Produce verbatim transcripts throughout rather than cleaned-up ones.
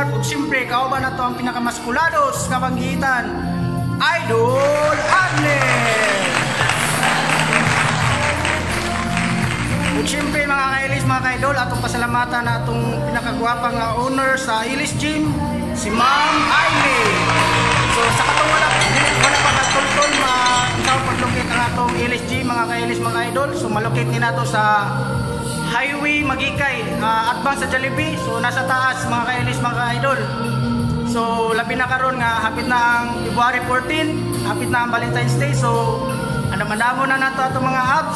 Mark, ug siyempre kauban na to ang pinakamaskulados nga banggitan, Idol Arnel. Ug siyempre mga ka-Ilis, mga ka-idol, atong pasalamatan na atong pinakagwapang nga owner sa Ilis Gym, si Ma'am Aimee. So sa katong wala, wala pa nagtultol ma ikaw paglukit ang atong Ilis Gym, mga ka-Ilis, mga ka-idol. So malukit ni nato sa Highway Magikay, uh, advance sa Jollibee. So nasa taas, mga ka-Ilis, mga ka-idol. So labi na karon nga hapit na ang February fourteen, hapit na ang Valentine's Day. So ano manamo na nato atong mga abs.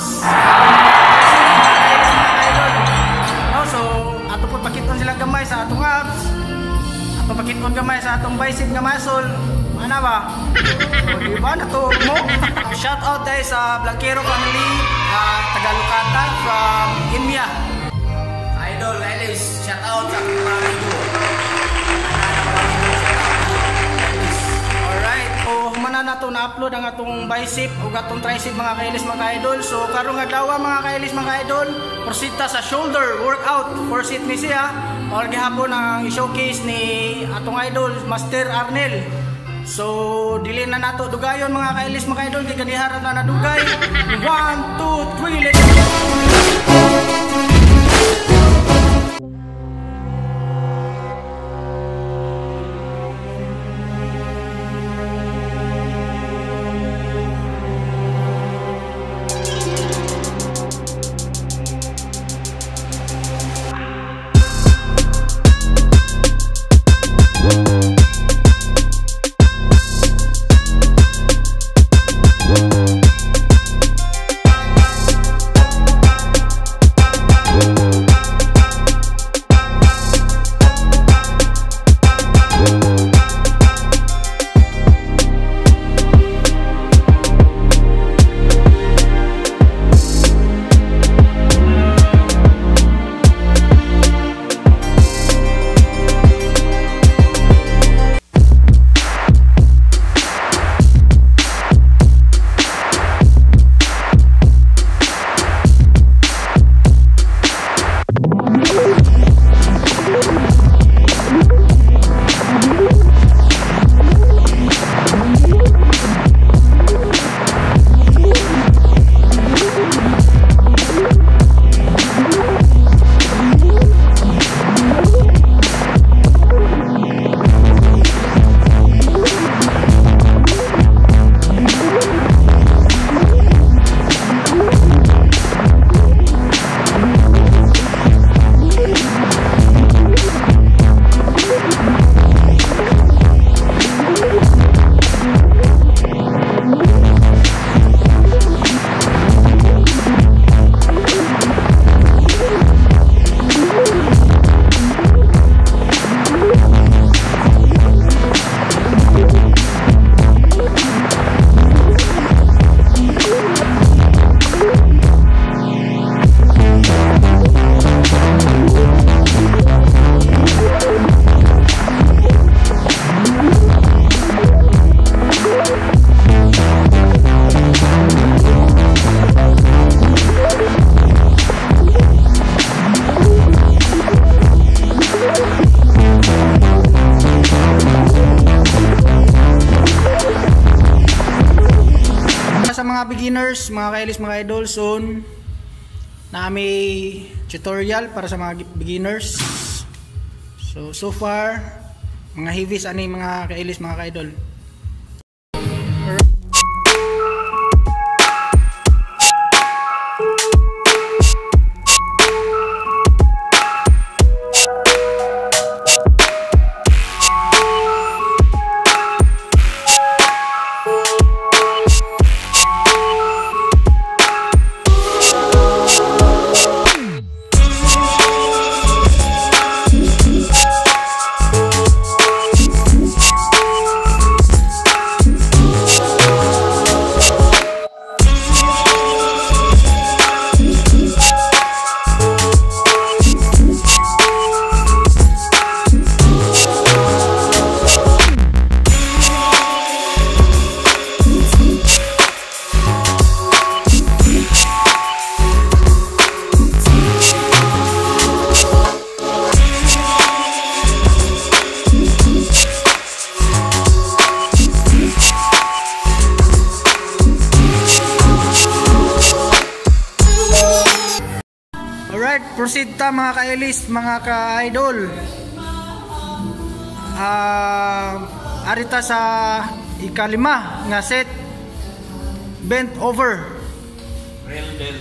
No, so ato po pakiton sila gamay sa atong abs. Ato pakiton gamay sa atong bicep nga muscle. Ano ba? So, di ba natuog mo? Shout out tayo sa Blanquero family, uh, Tagalukata from India. Idol, Ilis, shout out sa mga amigo. Alright, so humana na to na-upload ang atong bicep o atong tricep, mga ka-Ilis, mga ka-idol. So karong adlaw, mga ka-Ilis, mga ka-idol, proceed ta sa shoulder workout. Proceed ni siya. Or gihapon ang i-showcase ni atong idol, Master Arnel. So dili na nato dugayon, mga ka-Ilis, mga ka-idol, di ganiharan na nadugay. one, two, three, let's go! Mga beginners, mga ka-Ilis, mga idol, soon na may tutorial para sa mga beginners. So so far mga heavies ani mga ka-Ilis, mga ka-idol. proceed ta mga ka-Elis, mga ka-idol. Uh, arita sa ikalima nga set, bent over. Real deal.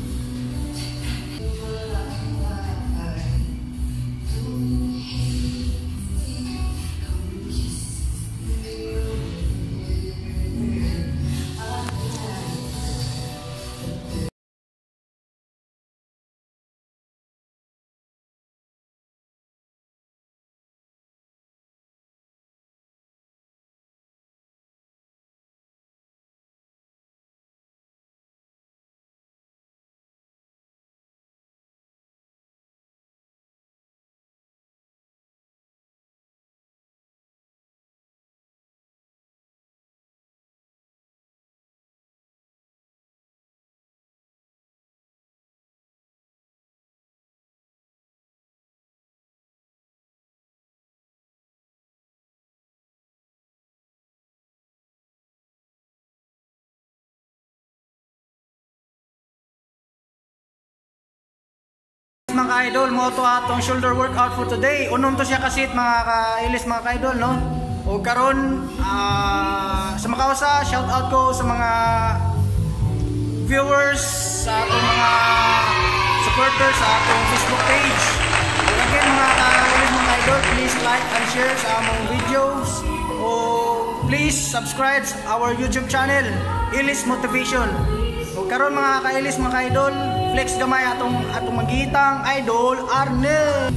Mga ka-idol, mo to atong shoulder workout for today. Unom to siya kasit mga ka-Elis, mga ka-idol, no? O karon uh, sa makausa, shout out ko sa mga viewers, sa atong mga supporters sa atong Facebook page. And again mga ka-Elis, mga ka-idol, please like and share sa among videos. O please subscribe sa our YouTube channel, Elis Motivation. O karon mga ka-Elis, mga ka-idol, flex gamay atong atong magitang idol Arnel.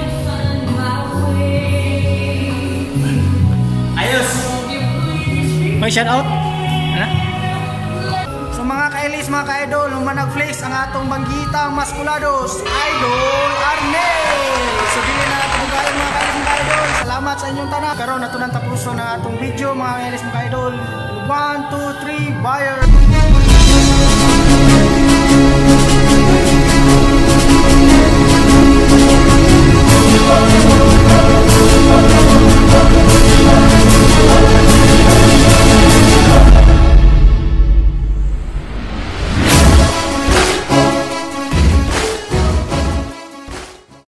Ayos. May shout out? Ano? So mga ka-Elis, mga ka-idol, nung manag-flex ang atong banggitang maskulados, idol Arnel. So dili na natin bugayan mga ka-Elis, mga ka-idol. Salamat sa inyong tanan. Karon nato nang tapuso ng atong video mga ka-Elis, mga ka-idol. one, two, three, buyer.